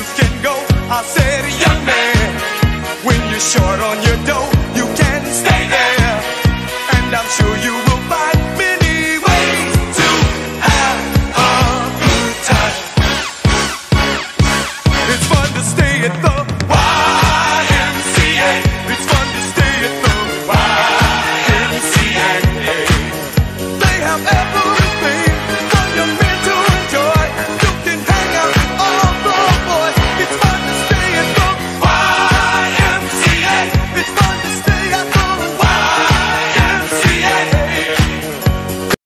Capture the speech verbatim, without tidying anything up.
can go. I said, young man, when you're short on your dough, you can stay there, and I'm sure you will.